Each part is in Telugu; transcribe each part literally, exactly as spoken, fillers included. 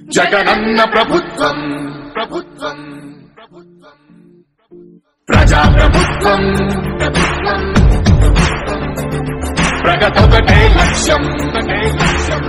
జగనన్న ప్రభుత్వం ప్రభుత్వం ప్రభుత్వం ప్రజా ప్రభుత్వం ప్రభుత్వం ప్రగతొకటే లక్ష్యం ఒకటే లక్ష్యం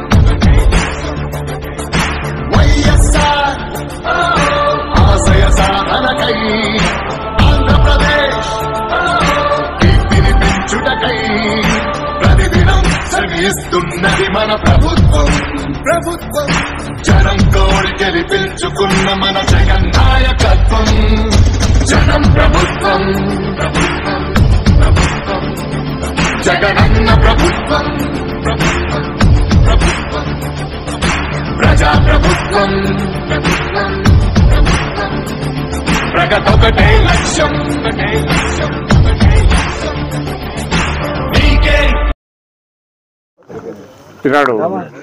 వైఎస్ఆర్ ఆశయ సాధనకై ఆంధ్రప్రదేశ్ కీర్తిని పెంచుటకై ప్రతిదినం శ్రమిస్తున్నది మన ప్రభుత్వం ప్రభుత్వం జనం కోరి గెలిపించుకున్న మన జగన్ నాయకత్వం జనం ప్రభుత్వం ప్రభుత్వం ప్రభుత్వం జగనన్న ప్రభుత్వం ప్రభుత్వం ప్రభుత్వం ప్రజా ప్రభుత్వం ప్రభుత్వం ప్రభుత్వం ప్రగతొకటే లక్ష్యం ఒకటే లక్ష్యం ఒకటే లక్ష్యం నీకే ఈనాడు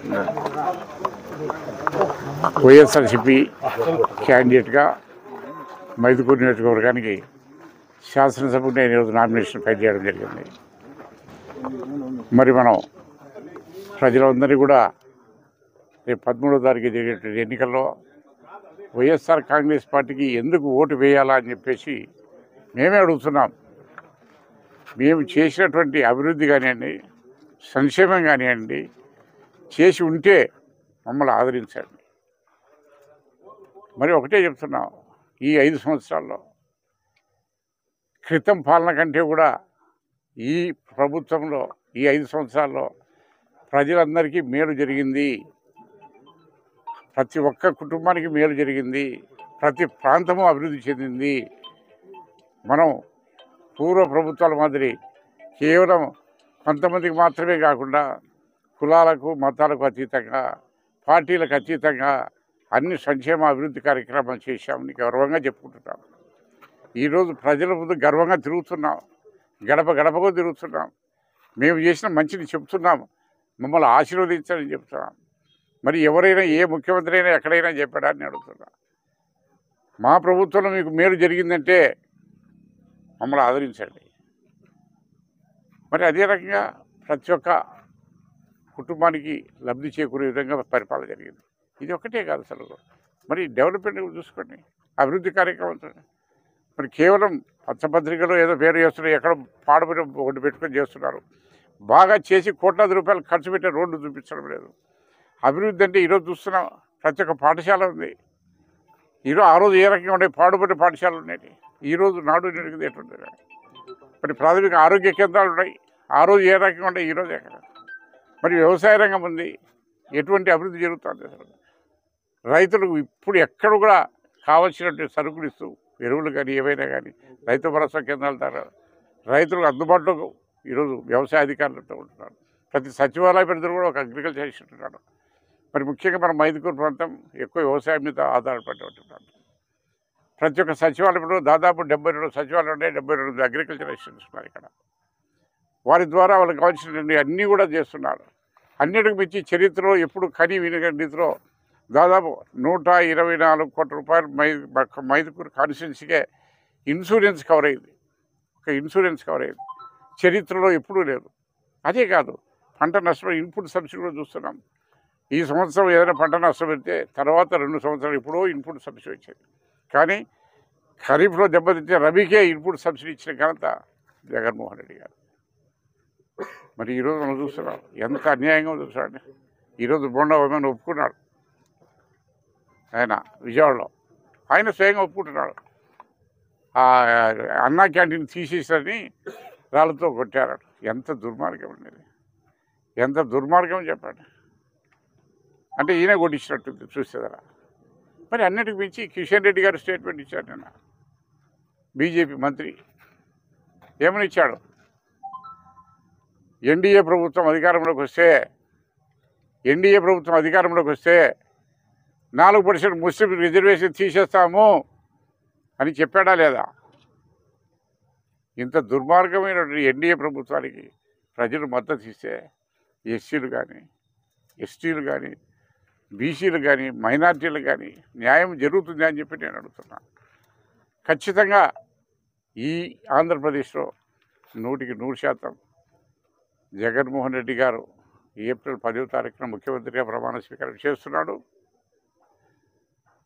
వైఎస్ఆర్సీపీ క్యాండిడేట్గా మైదుకూరు నియోజకవర్గానికి శాసనసభకు నేను ఈరోజు నామినేషన్ ఫైల్ చేయడం జరిగింది. మరి మనం ప్రజలందరినీ కూడా రేపు పదమూడో తారీఖు జరిగేటువంటి ఎన్నికల్లో వైఎస్ఆర్ కాంగ్రెస్ పార్టీకి ఎందుకు ఓటు వేయాలా అని చెప్పేసి మేమే అడుగుతున్నాం. మేము చేసినటువంటి అభివృద్ధి కానివ్వండి, సంక్షేమం కానివ్వండి, చేసి ఉంటే మమ్మల్ని ఆదరించండి. మరి ఒకటే చెప్తున్నాం, ఈ ఐదు సంవత్సరాల్లో క్రితం పాలన కంటే కూడా ఈ ప్రభుత్వంలో ఈ ఐదు సంవత్సరాల్లో ప్రజలందరికీ మేలు జరిగింది. ప్రతి ఒక్క కుటుంబానికి మేలు జరిగింది. ప్రతి ప్రాంతము అభివృద్ధి చెందింది. మనం పూర్వ ప్రభుత్వాల మాదిరి కేవలం కొంతమందికి మాత్రమే కాకుండా కులాలకు మతాలకు అతీతంగా, పార్టీలకు అతీతంగా అన్ని సంక్షేమ అభివృద్ధి కార్యక్రమాలు చేశామని గర్వంగా చెప్పుకుంటున్నాం. ఈరోజు ప్రజల ముందు గర్వంగా తిరుగుతున్నాం, గడప గడపగా తిరుగుతున్నాం. మేము చేసిన మంచిని చెప్తున్నాం, మమ్మల్ని ఆశీర్వదించాలని చెప్తున్నాం. మరి ఎవరైనా ఏ ముఖ్యమంత్రి అయినా ఎక్కడైనా చెప్పాడని అడుగుతున్నా. మా ప్రభుత్వంలో మీకు మేలు జరిగిందంటే మమ్మల్ని ఆదరించండి. మరి అదే రకంగా ప్రతి ఒక్క కుటుంబానికి లబ్ధి చేకూరే విధంగా పరిపాలన జరిగింది. ఇది ఒకటే కాదు అసలు. మరి డెవలప్మెంట్ చూసుకోండి, అభివృద్ధి కార్యక్రమం. మరి కేవలం పచ్చపత్రికలో ఏదో పేరు చేస్తున్నారు, ఎక్కడ పాడుబడి ఒకటి పెట్టుకొని చేస్తున్నారు. బాగా చేసి కోట్లాది రూపాయలు ఖర్చు పెట్టే రోడ్డు చూపించడం లేదు. అభివృద్ధి అంటే ఈరోజు చూస్తున్నాం, ప్రతి ఒక్క పాఠశాల ఉంది. ఈరోజు ఆ రోజు ఏ రకంగా ఉండే పాడుబడి పాఠశాలలు ఉన్నాయి, ఈరోజు నాడు నేడుగుది ఎట్లుంటుంది. మరి ప్రాథమిక ఆరోగ్య కేంద్రాలు ఉన్నాయి, ఆ రోజు ఏ రకంగా ఉండే ఈరోజు ఎక్కడ. మరి వ్యవసాయ రంగం ఉంది, ఎటువంటి అభివృద్ధి జరుగుతుంది అసలు. రైతులకు ఇప్పుడు ఎక్కడ కూడా కావాల్సినటువంటి సరుకులు ఇస్తూ, ఎరువులు కానీ ఏవైనా కానీ రైతు భరోసా కేంద్రాల ద్వారా రైతులకు అందుబాటులో ఈరోజు వ్యవసాయ అధికారులతో ఉంటున్నారు. ప్రతి సచివాలయ పరిధిలో కూడా ఒక అగ్రికల్చర్ ఇస్తున్నాడు. మరి ముఖ్యంగా మన మైదుకూరు ప్రాంతం ఎక్కువ వ్యవసాయం మీద ఆధారపడేటువంటి ప్రాంతం. ప్రతి ఒక్క సచివాలయంలో దాదాపు డెబ్బై రెండు సచివాలయం ఉండే డెబ్బై రెండు అగ్రికల్చర్ ఇస్తున్నారు ఇక్కడ. వారి ద్వారా వాళ్ళకి కావాల్సినటువంటి అన్నీ కూడా చేస్తున్నారు. అన్నిటికి మించి చరిత్రలో ఎప్పుడు కని విని రీతిలో దాదాపు నూట ఇరవై నాలుగు కోట్ల రూపాయలు మై మైదుకూరు కాన్స్టిట్యున్సీకే ఇన్సూరెన్స్ కవర్ అయింది. ఒక ఇన్సూరెన్స్ కవర్ అయింది, చరిత్రలో ఎప్పుడూ లేదు. అదే కాదు, పంట నష్టం ఇన్పుట్ సబ్సిడీ కూడా చూస్తున్నాం. ఈ సంవత్సరం ఏదైనా పంట నష్టం పెడితే తర్వాత రెండు సంవత్సరాలు ఎప్పుడో ఇన్పుట్ సబ్సిడీ వచ్చేది. కానీ ఖరీఫ్లో దెబ్బతింటే రబీకే ఇన్పుట్ సబ్సిడీ ఇచ్చిన ఘనత జగన్మోహన్ రెడ్డి గారు. మరి ఈరోజు మనం చూస్తున్నాం ఎంత అన్యాయంగా చూస్తాడు. ఈరోజు బొండా ఏమైనా ఒప్పుకున్నాడు, ఆయన విజయవాడలో ఆయన స్వయంగా ఒప్పుకుంటున్నాడు. అన్నా క్యాంటీన్ తీసేసని రాళ్ళతో కొట్టారు. ఎంత దుర్మార్గం ఉండేది, ఎంత దుర్మార్గం చెప్పండి. అంటే ఈయన కొట్టించినట్టుంది చూసేదరా. మరి అన్నిటికి మించి కిషన్ రెడ్డి గారు స్టేట్మెంట్ ఇచ్చాడు నిన్న. బీజేపీ మంత్రి ఏమని ఇచ్చాడు, ఎన్డీఏ ప్రభుత్వం అధికారంలోకి వస్తే ఎన్డీఏ ప్రభుత్వం అధికారంలోకి వస్తే నాలుగు పర్సెంట్ ముస్లిం రిజర్వేషన్ తీసేస్తాము అని చెప్పాడా లేదా? ఇంత దుర్మార్గమైనటువంటి ఎన్డీఏ ప్రభుత్వానికి ప్రజలు మద్దతు ఇస్తే ఎస్సీలు కానీ ఎస్టీలు కానీ బీసీలు కానీ మైనార్టీలు కానీ న్యాయం జరుగుతుంది అని చెప్పి నేను అడుగుతున్నాను. ఖచ్చితంగా ఈ ఆంధ్రప్రదేశ్లో నూటికి నూరు శాతం జగన్మోహన్ రెడ్డి గారు ఏప్రిల్ పదవ తారీఖున ముఖ్యమంత్రిగా ప్రమాణ స్వీకారం చేస్తున్నాడు.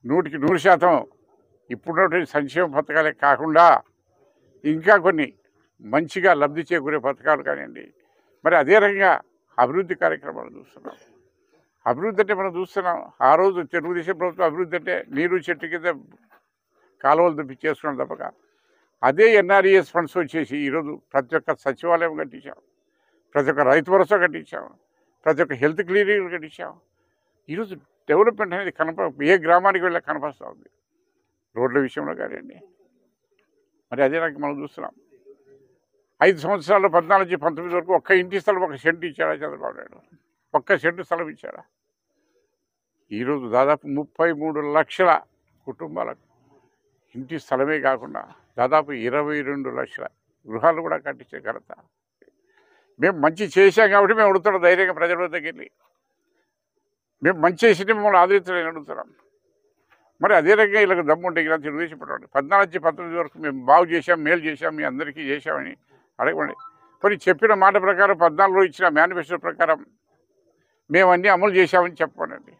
నూటికి నూరు శాతం ఇప్పుడున్నటువంటి సంక్షేమ పథకాలే కాకుండా ఇంకా కొన్ని మంచిగా లబ్ధి చేకూరే పథకాలు కానివ్వండి, మరి అదే రకంగా అభివృద్ధి కార్యక్రమాలు చూస్తున్నాం. అభివృద్ధి అంటే మనం చూస్తున్నాం, ఆ రోజు తెలుగుదేశం ప్రభుత్వం అభివృద్ధి అంటే నీరు చెట్టు కింద కాలువలు దుప్పి చేసుకున్నాం తప్పక, అదే ఎన్ఆర్ఈఎస్ ఫండ్స్ వచ్చేసి ఈరోజు ప్రతి ఒక్క సచివాలయం కట్టించాం, ప్రతి ఒక్క రైతు భరోసా కట్టించాం, ప్రతి ఒక్క హెల్త్ క్లినిక్లు కట్టించాం. ఈరోజు డెవలప్మెంట్ అనేది కనప ఏ గ్రామానికి వెళ్ళా కనపస్తూ ఉంది, రోడ్ల విషయంలో కానివ్వండి. మరి అదే రకంగా మనం చూస్తున్నాం, ఐదు సంవత్సరాలు పద్నాలుగు నుంచి పంతొమ్మిది వరకు ఒక్క ఇంటి స్థలం ఒక సెంటు ఇచ్చాడా చంద్రబాబు నాయుడు? ఒక్క సెంటు స్థలం ఇచ్చాడా? ఈరోజు దాదాపు ముప్పై మూడు లక్షల కుటుంబాలకు ఇంటి స్థలమే కాకుండా దాదాపు ఇరవై రెండు లక్షల గృహాలు కూడా కట్టించే ఘనత. మేము మంచి చేశాం కాబట్టి మేము అడుగుతున్నాం ధైర్యంగా ప్రజల వద్దకు వెళ్ళి, మేము మంచి చేసి మిమ్మల్ని ఆదరించలేని అడుగుతున్నాం. మరి అదే రకంగా ఇలా దమ్ముంటే ఇలా తెలుగుదేశం పడవండి, పద్నాలుగు నుంచి పంతొమ్మిది వరకు మేము బాగు చేశాం, మేలు చేశాం, మీ అందరికీ చేశామని అడగండి. మరి చెప్పిన మాట ప్రకారం పద్నాలుగులో ఇచ్చిన మేనిఫెస్టో ప్రకారం మేము అన్నీ అమలు చేశామని చెప్పండి.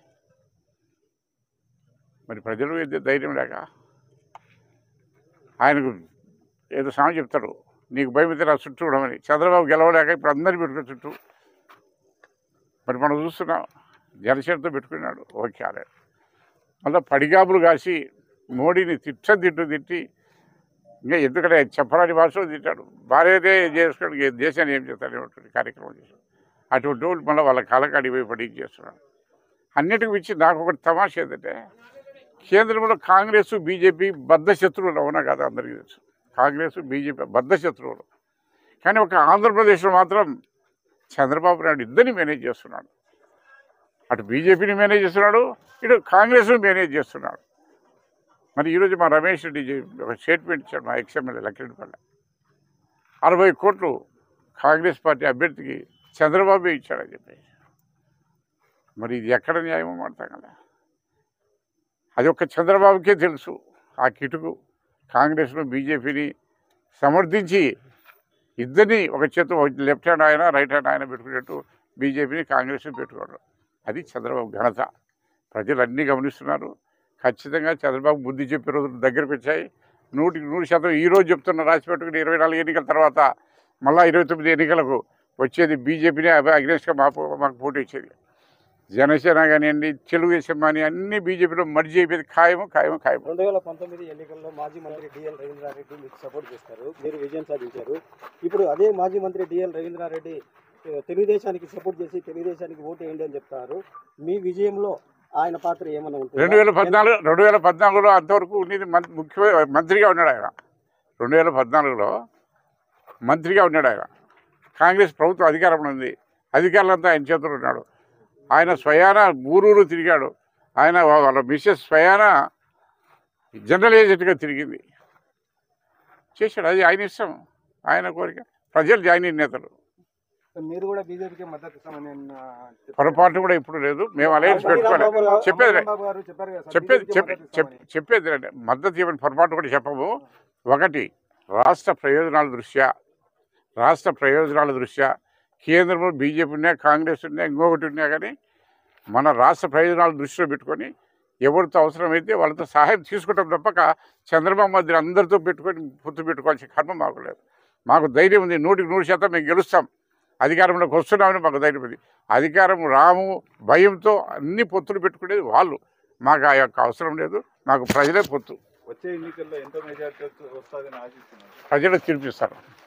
మరి ప్రజలు ఏదో ధైర్యం లేక ఆయనకు ఏదో సామెత చెప్తారు, నీకు భయం అయితే నా చుట్టూ ఉండమని. చంద్రబాబు గెలవలేక ఇప్పుడు అందరినీ పెట్టుకుని చుట్టూ. మరి మనం చూస్తున్నాం, జనసేనతో పెట్టుకున్నాడు, ఓకే అదే మళ్ళీ పడిగాపులు కాసి మోడీని తిట్ట తిట్టు తిట్టి ఇంకా ఎందుకంటే చెప్పరాని భాషలో తిట్టాడు. భార్యదే చేసుకుని దేశాన్ని ఏం చేస్తాడు కార్యక్రమం చేశాడు. అటువంటి వాళ్ళు మళ్ళీ వాళ్ళ కాలకాడి పోయి పడి చేస్తున్నాడు. అన్నిటికి మించి నాకు ఒకటి తమాషా ఏంటంటే, కేంద్రంలో కాంగ్రెస్ బీజేపీ బద్ధ శత్రువులు అవునా కదా అందరికీ తెలుసు. కాంగ్రెస్ బీజేపీ బద్ధ శత్రువులు, కానీ ఒక ఆంధ్రప్రదేశ్లో మాత్రం చంద్రబాబు నాయుడు ఇద్దరిని మేనేజ్ చేస్తున్నాడు. అటు బీజేపీని మేనేజ్ చేస్తున్నాడు, ఇటు కాంగ్రెస్ను మేనేజ్ చేస్తున్నాడు. మరి ఈరోజు మా రమేష్ రెడ్డి ఒక స్టేట్మెంట్ ఇచ్చాడు, మా ఎక్స్ఎమ్మెల్యే లక్కిరెడ్డిపల్లె, అరవై కోట్లు కాంగ్రెస్ పార్టీ అభ్యర్థికి చంద్రబాబే ఇచ్చాడని చెప్పి. మరి ఇది ఎక్కడ న్యాయమో మాడతాం కదా. అది ఒక్క చంద్రబాబుకే తెలుసు ఆ కిటుకు. కాంగ్రెస్ను బీజేపీని సమర్థించి ఇద్దరిని ఒక చేతు లెఫ్ట్ హ్యాండ్ ఆయన రైట్ హ్యాండ్ ఆయన పెట్టుకునేట్టు బీజేపీని కాంగ్రెస్ని పెట్టుకోవడం, అది చంద్రబాబు ఘనత. ప్రజలు అన్నీ గమనిస్తున్నారు. ఖచ్చితంగా చంద్రబాబు బుద్ధి చెప్పే రోజులు దగ్గరకు వచ్చాయి. నూటికి నూరు శాతం ఈరోజు చెప్తున్న రాసి పెట్టుకుని ఇరవై నాలుగు ఎన్నికల తర్వాత మళ్ళీ ఇరవై తొమ్మిది ఎన్నికలకు వచ్చేది బీజేపీనే అగ్నెస్ట్గా మాకు మాకు పోటీ ఇచ్చేది. జనసేన కానివ్వండి, తెలుగుదేశం కానీ అన్ని బీజేపీలో మర్జీ అయిపోయింది. ఖాయము ఖాయము ఖాయము. రెండు వేల పంతొమ్మిది ఎన్నికల్లో మాజీ మంత్రి డిఎల్ రవీంద్రారెడ్డి మీకు సపోర్ట్ చేస్తారు, మీరు విజయం సాధించారు. ఇప్పుడు అదే మాజీ మంత్రి డిఎల్ రవీంద్రారెడ్డి తెలుగుదేశానికి సపోర్ట్ చేసి తెలుగుదేశానికి ఓటు వేయండి అని చెప్తారు. మీ విజయంలో ఆయన పాత్ర ఏమన్నా ఉంటుంది? రెండు వేల పద్నాలుగు రెండు వేల పద్నాలుగులో అంతవరకు ఉండేది ముఖ్య మంత్రిగా ఉన్నాడు ఆయన. రెండు వేల పద్నాలుగులో మంత్రిగా ఉన్నాడు ఆయన. కాంగ్రెస్ ప్రభుత్వం అధికారంలో ఉంది, అధికారులంతా ఆయన చేతులు ఉన్నాడు. ఆయన స్వయాన ఊరూరు తిరిగాడు. ఆయన వాళ్ళ మిస్సెస్ స్వయాన జనరల్ ఏజెంట్గా తిరిగింది, చేశాడు. అది ఆయన ఇష్టం, ఆయన కోరిక. ప్రజలు జాయిన్ అయిన నేతలు. మీరు కూడా బీజేపీకి మద్దతు ఇస్తామని పొరపాటు కూడా ఇప్పుడు లేదు. మేము అలయన్స్ పెట్టుకోవాలి. చెప్పేది చెప్పేది చెప్పేది చెప్పేది రండి, మద్దతు ఇవ్వని పొరపాటు కూడా చెప్పము. ఒకటి, రాష్ట్ర ప్రయోజనాల దృష్ట్యా రాష్ట్ర ప్రయోజనాల దృష్ట్యా కేంద్రంలో బీజేపీ ఉన్నా, కాంగ్రెస్ ఉన్నా, ఇంకొకటి ఉన్నా, కానీ మన రాష్ట్ర ప్రయోజనాలు దృష్టిలో పెట్టుకొని ఎవరితో అవసరమైతే వాళ్ళతో సహాయం తీసుకుంటాం తప్పక చంద్రబాబు మధ్య అందరితో పెట్టుకొని పొత్తు పెట్టుకోవాల్సిన కర్మ మాకు లేదు. మాకు ధైర్యం ఉంది, నూటికి నూరు శాతం మేము గెలుస్తాం. అధికారంలోకి వస్తున్నామని మాకు ధైర్యం ఉంది. అధికారం రాము భయంతో అన్ని పొత్తులు పెట్టుకునేది వాళ్ళు. మాకు ఆ యొక్క అవసరం లేదు. మాకు ప్రజలే పొత్తు. వచ్చే ఎన్నికల్లో ఎంత మెజార్టీ వస్తుందని ఆశిస్తున్నారు? ప్రజలు తీర్పిస్తారు.